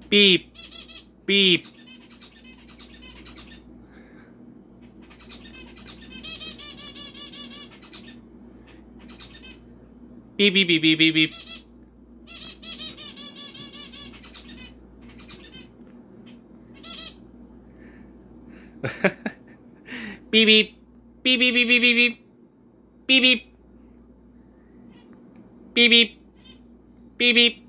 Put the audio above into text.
Beep. Beep. Beep, beep, beep, beep, beep, beep. Beep, beep. Beep, beep, beep, beep, beep, beep. Beep, beep. Beep, beep. Beep, beep.